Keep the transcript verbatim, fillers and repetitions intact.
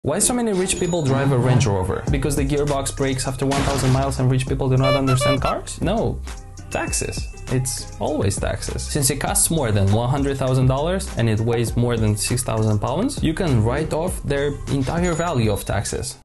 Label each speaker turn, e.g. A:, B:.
A: Why so many rich people drive a Range Rover? Because the gearbox breaks after one thousand miles and rich people do not understand cars? No, taxes. It's always taxes. Since it costs more than one hundred thousand dollars and it weighs more than six thousand pounds, you can write off their entire value of taxes.